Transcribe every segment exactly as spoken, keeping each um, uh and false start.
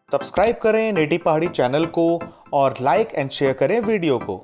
Subscribe करें नेटी पहाड़ी channel को और लाइक एंड शेयर करें वीडियो को।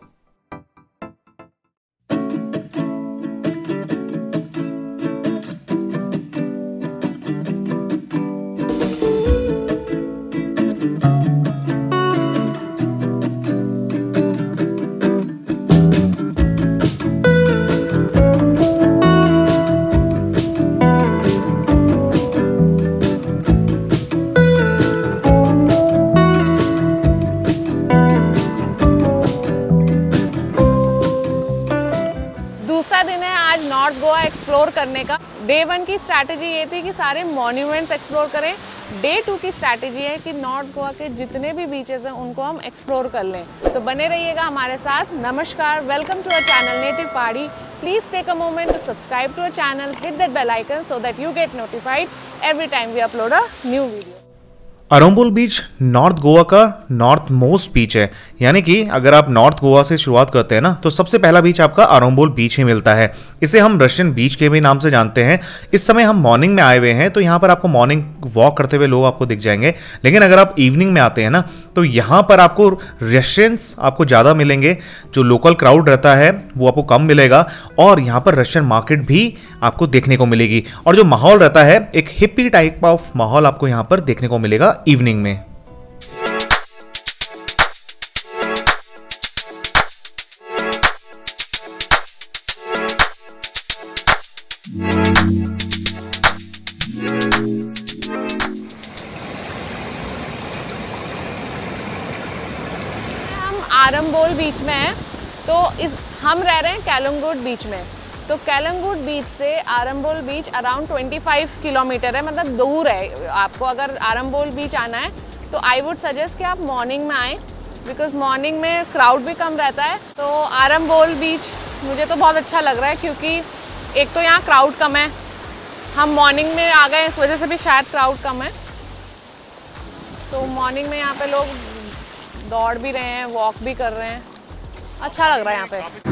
दूसरा दिन है आज नॉर्थ गोवा एक्सप्लोर करने का। डे वन की स्ट्रैटेजी ये थी कि सारे मॉन्यूमेंट्स एक्सप्लोर करें। डे टू की स्ट्रैटेजी है कि नॉर्थ गोवा के जितने भी बीचेस हैं उनको हम एक्सप्लोर कर लें। तो बने रहिएगा हमारे साथ। नमस्कार, welcome to our channel native Pahadi. Please take a moment to subscribe to our channel, hit that bell icon so that you get notified every time we upload a new video. Arambol beach north Goa का north most बीच है, यानी कि अगर आप north Goa से शुरुआत करते हैं ना तो सबसे पहला बीच आपका अरंबोल बीच ही मिलता है। इसे हम रशियन बीच के भी नाम से जानते हैं। इस समय हम मॉर्निंग में आए हुए हैं तो यहाँ पर आपको मॉर्निंग वॉक करते हुए लोग आपको दिख जाएंगे, लेकिन अगर आप इवनिंग में आते हैं ना तो यहाँ पर आपको रशियंस आपको ज़्यादा मिलेंगे। जो लोकल क्राउड रहता है वो आपको कम मिलेगा और यहाँ पर रशियन मार्केट भी आपको देखने को मिलेगी। और जो माहौल रहता है एक हिप्पी टाइप ऑफ माहौल आपको यहाँ पर देखने को मिलेगा इवनिंग में। हम आरंबोल बीच में हैं तो इस हम रह रहे हैं कैलंगुड बीच में। तो कैलंगुड बीच से आरंबोल बीच अराउंड पच्चीस किलोमीटर है, मतलब दूर है। आपको अगर आरंबोल बीच आना है तो आई वुड सजेस्ट कि आप मॉर्निंग में आएँ, बिकॉज मॉर्निंग में क्राउड भी कम रहता है। तो आरंबोल बीच मुझे तो बहुत अच्छा लग रहा है क्योंकि एक तो यहाँ क्राउड कम है, हम मॉर्निंग में आ गए इस वजह से भी शायद क्राउड कम है। तो मॉर्निंग में यहाँ पे लोग दौड़ भी रहे हैं, वॉक भी कर रहे हैं, अच्छा लग रहा है यहाँ पे।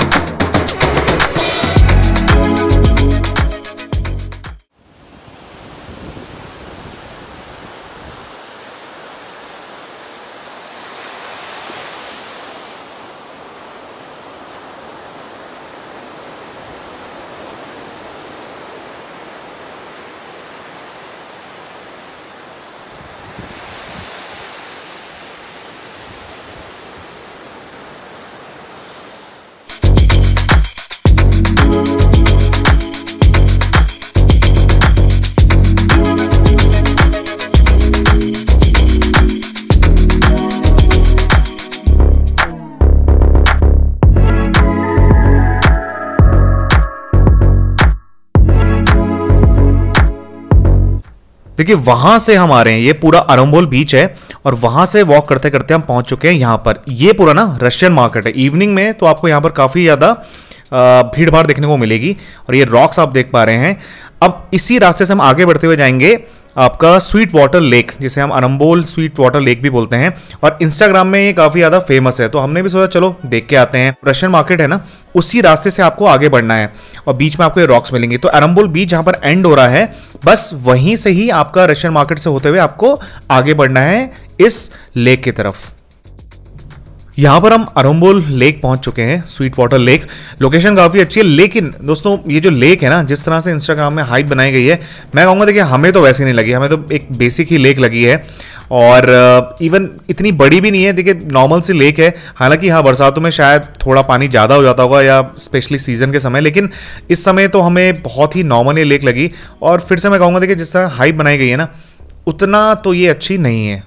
देखिए वहां से हम आ रहे हैं, ये पूरा अरंबोल बीच है और वहां से वॉक करते करते हम पहुंच चुके हैं यहाँ पर। ये पूरा ना रशियन मार्केट है। इवनिंग में तो आपको यहाँ पर काफी ज्यादा भीड़ भाड़ देखने को मिलेगी और ये रॉक्स आप देख पा रहे हैं। अब इसी रास्ते से हम आगे बढ़ते हुए जाएंगे आपका स्वीट वाटर लेक, जिसे हम अरंबोल स्वीट वाटर लेक भी बोलते हैं और इंस्टाग्राम में ये काफी ज्यादा फेमस है। तो हमने भी सोचा चलो देख के आते हैं। रशियन मार्केट है ना, उसी रास्ते से आपको आगे बढ़ना है और बीच में आपको ये रॉक्स मिलेंगे। तो अरंबोल बीच जहां पर एंड हो रहा है बस वहीं से ही आपका रशियन मार्केट से होते हुए आपको आगे बढ़ना है इस लेक की तरफ। यहाँ पर हम अरंबोल लेक पहुंच चुके हैं, स्वीट वाटर लेक। लोकेशन काफ़ी अच्छी है, लेकिन दोस्तों ये जो लेक है ना, जिस तरह से इंस्टाग्राम में हाइप बनाई गई है, मैं कहूँगा देखिए हमें तो वैसे नहीं लगी। हमें तो एक बेसिक ही लेक लगी है और इवन इतनी बड़ी भी नहीं है। देखिए नॉर्मल सी लेक है। हालांकि हाँ बरसातों में शायद थोड़ा पानी ज़्यादा हो जाता होगा या स्पेशली सीजन के समय, लेकिन इस समय तो हमें बहुत ही नॉर्मल ये लेक लगी। और फिर से मैं कहूँगा देखिए जिस तरह हाइप बनाई गई है ना, उतना तो ये अच्छी नहीं है।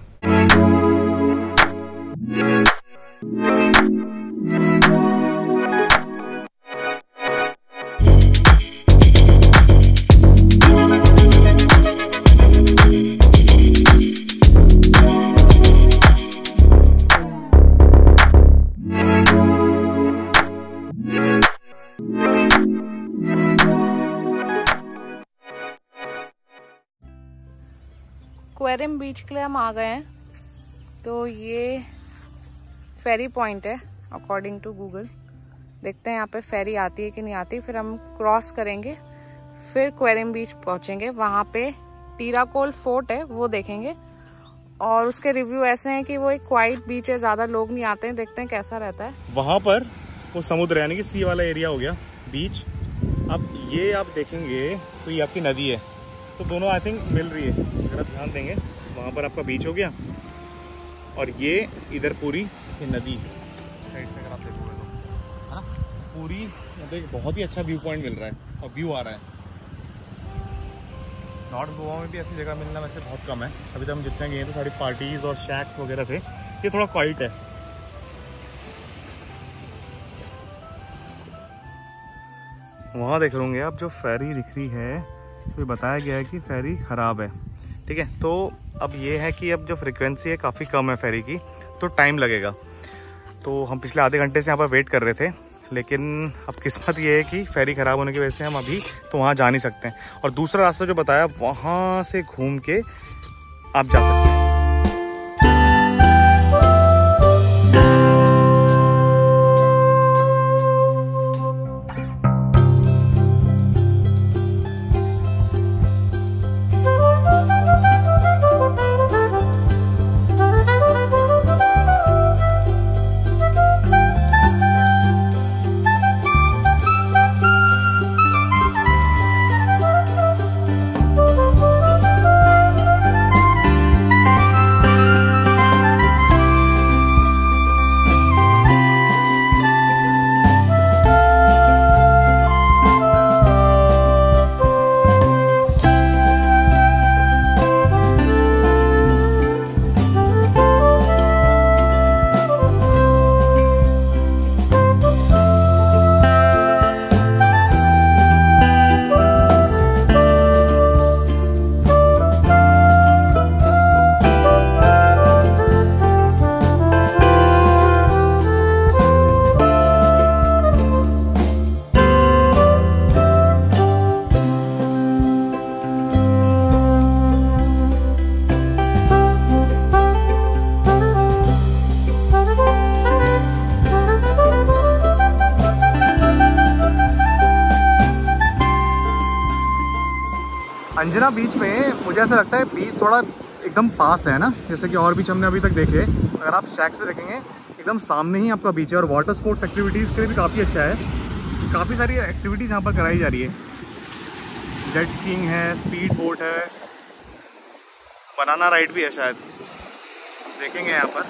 एक्वेरियम बीच के लिए हम आ गए हैं। तो ये फेरी पॉइंट है अकॉर्डिंग टू गूगल। देखते हैं यहाँ पे फेरी आती है कि नहीं आती। फिर हम क्रॉस करेंगे, फिर एक्वेरियम बीच पहुंचेंगे। वहाँ पे टीराकोल फोर्ट है वो देखेंगे और उसके रिव्यू ऐसे हैं कि वो एक क्वाइट बीच है, ज़्यादा लोग नहीं आते हैं, देखते हैं कैसा रहता है। वहाँ पर वो समुद्र यानी कि सी वाला एरिया हो गया बीच। अब ये आप देखेंगे तो ये आपकी नदी है, तो दोनों आई थिंक मिल रही है। अगर आप ध्यान देंगे वहाँ पर आपका बीच हो गया और ये इधर पूरी ये नदी साइड से अगर आप देखोगे तो है ना, पूरी मतलब बहुत ही अच्छा व्यू पॉइंट मिल रहा है और व्यू आ रहा है। नॉर्थ गोवा में भी ऐसी जगह मिलना वैसे बहुत कम है। अभी तक हम जितने गए हैं तो सारी पार्टीज और शैक्स वगैरह थे, ये थोड़ा क्वाइट है। वहाँ देख लोगे आप जो फेरी दिख रही है, तो ये बताया गया है कि फेरी ख़राब है। ठीक है, तो अब ये है कि अब जो फ्रिक्वेंसी है काफ़ी कम है फेरी की, तो टाइम लगेगा। तो हम पिछले आधे घंटे से यहाँ पर वेट कर रहे थे, लेकिन अब किस्मत ये है कि फेरी ख़राब होने की वजह से हम अभी तो वहाँ जा नहीं सकते हैं। और दूसरा रास्ता जो बताया वहाँ से घूम के आप जा सकते हैं। अंजना बीच में मुझे ऐसा लगता है बीच थोड़ा एकदम पास है ना, जैसे कि और बीच हमने अभी तक देखे। अगर आप शैक्स पे देखेंगे एकदम सामने ही आपका बीच है, और वाटर स्पोर्ट्स एक्टिविटीज़ के लिए भी काफ़ी अच्छा है। काफ़ी सारी एक्टिविटीज़ यहाँ पर कराई जा रही है। जेट स्कीइंग है, स्पीड बोट है, बनाना राइड भी है शायद, देखेंगे यहाँ पर।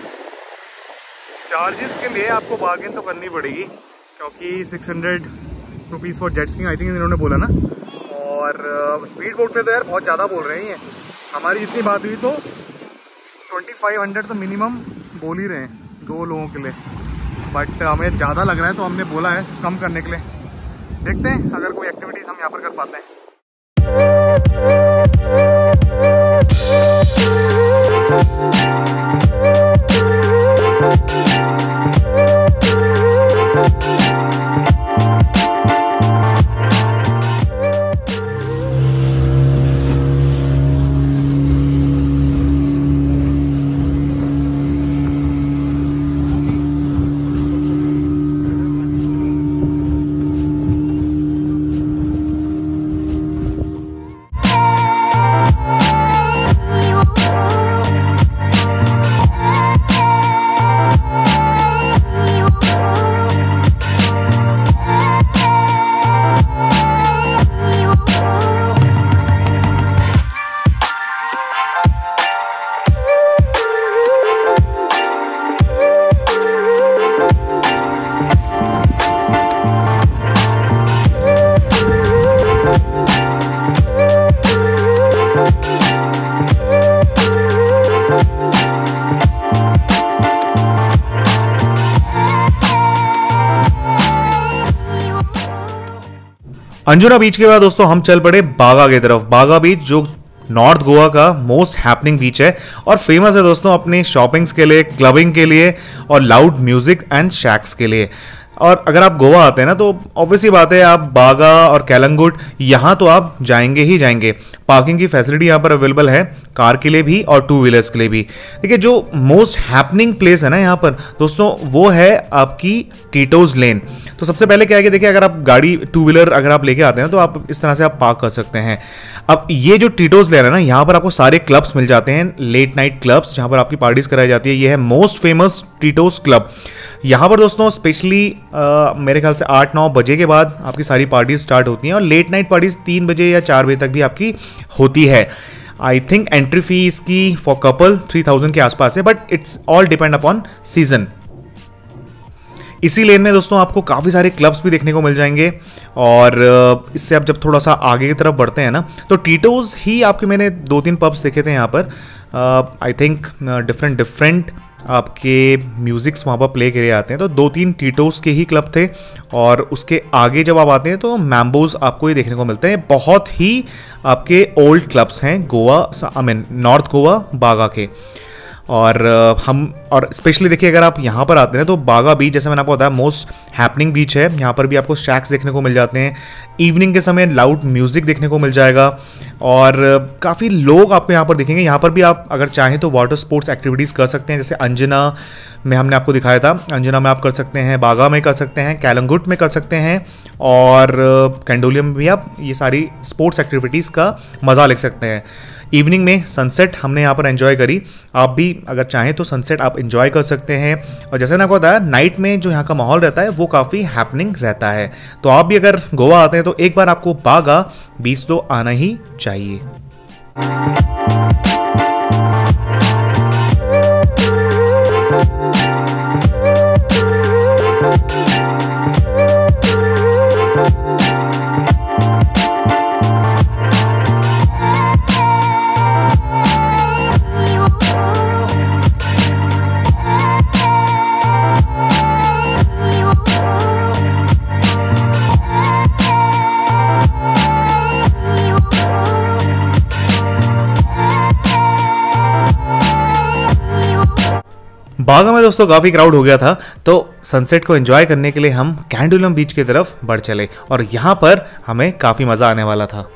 चार्जेस के लिए आपको बार्गेन तो करनी पड़ेगी, क्योंकि six hundred rupees for jet skiing I think इन्होंने बोला ना। और स्पीड बोट पे तो यार बहुत ज़्यादा बोल रहे हैं। हमारी जितनी बात हुई तो ट्वेंटी फाइव हंड्रेड तो मिनिमम बोल ही रहे हैं दो लोगों के लिए, बट हमें ज़्यादा लग रहा है तो हमने बोला है कम करने के लिए। देखते हैं अगर कोई एक्टिविटीज़ हम यहाँ पर कर पाते हैं। अंजुना बीच के बाद दोस्तों हम चल पड़े बागा की तरफ। बागा बीच जो नॉर्थ गोवा का मोस्ट हैपनिंग बीच है और फेमस है दोस्तों अपने शॉपिंग्स के लिए, क्लबिंग के लिए और लाउड म्यूजिक एंड शैक्स के लिए। और अगर आप गोवा आते हैं ना तो ऑब्वियसली बात है आप बागा और कैलंगुट यहाँ तो आप जाएंगे ही जाएंगे। पार्किंग की फैसिलिटी यहाँ पर अवेलेबल है कार के लिए भी और टू व्हीलर्स के लिए भी। देखिए जो मोस्ट हैपनिंग प्लेस है ना यहाँ पर दोस्तों वो है आपकी टीटोज लेन। तो सबसे पहले क्या है कि देखिए अगर आप गाड़ी टू व्हीलर अगर आप लेके आते हैं तो आप इस तरह से आप पार्क कर सकते हैं। अब ये जो टीटोज लेन है ना यहाँ पर आपको सारे क्लब्स मिल जाते हैं, लेट नाइट क्लब्स जहाँ पर आपकी पार्टीज कराई जाती है। ये है मोस्ट फेमस टीटोज क्लब। यहाँ पर दोस्तों स्पेशली मेरे ख्याल से आठ नौ बजे के बाद आपकी सारी पार्टीज स्टार्ट होती हैं और लेट नाइट पार्टीज तीन बजे या चार बजे तक भी आपकी होती है। आई थिंक एंट्री फी इसकी फॉर कपल थ्री थाउजेंड के आसपास है, but it's all depend upon season. इसी लेन में दोस्तों आपको काफ़ी सारे क्लब्स भी देखने को मिल जाएंगे और इससे आप जब थोड़ा सा आगे की तरफ बढ़ते हैं ना तो टीटोज ही आपके मैंने दो तीन पब्स देखे थे यहाँ पर। आई थिंक डिफरेंट डिफरेंट आपके म्यूज़िक्स वहाँ पर प्ले करे आते हैं। तो दो तीन टीटोज के ही क्लब थे और उसके आगे जब आप आते हैं तो मैम्बोज आपको ये देखने को मिलते हैं। बहुत ही आपके ओल्ड क्लब्स हैं Goa, I mean north Goa Baga के। और हम और स्पेशली देखिए अगर आप यहाँ पर आते हैं तो बागा बीच जैसे मैंने आपको बताया मोस्ट हैपनिंग बीच है। यहाँ पर भी आपको शैक्स देखने को मिल जाते हैं। इवनिंग के समय लाउड म्यूज़िक देखने को मिल जाएगा और काफ़ी लोग आपको यहाँ पर दिखेंगे। यहाँ पर भी आप अगर चाहें तो वाटर स्पोर्ट्स एक्टिविटीज़ कर सकते हैं, जैसे अंजना में हमने आपको दिखाया था, अंजना में आप कर सकते हैं, बागा में कर सकते हैं, कैलंगुट में कर सकते हैं और कैंडोलियम में भी आप ये सारी स्पोर्ट्स एक्टिविटीज़ का मज़ा ले सकते हैं। इवनिंग में सनसेट हमने यहाँ पर एंजॉय करी। आप भी अगर चाहें तो सनसेट आप एंजॉय कर सकते हैं। और जैसे मैंने आपको बताया नाइट में जो यहाँ का माहौल रहता है वो काफ़ी हैपनिंग रहता है। तो आप भी अगर गोवा आते हैं तो एक बार आपको बागा बीच तो आना ही चाहिए। बागा में दोस्तों काफ़ी क्राउड हो गया था तो सनसेट को एंजॉय करने के लिए हम कैंडोलियम बीच की तरफ बढ़ चले और यहाँ पर हमें काफ़ी मज़ा आने वाला था।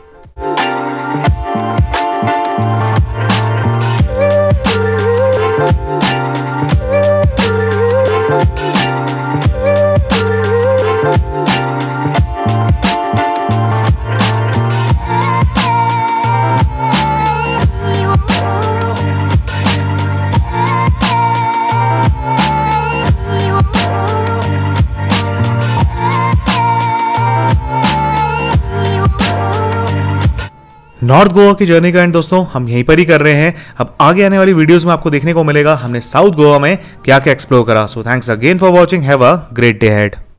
नॉर्थ गोवा की जर्नी का एंड दोस्तों हम यहीं पर ही कर रहे हैं। अब आगे आने वाली वीडियोस में आपको देखने को मिलेगा हमने साउथ गोवा में क्या क्या एक्सप्लोर करा। So thanks again for watching, have a great day ahead.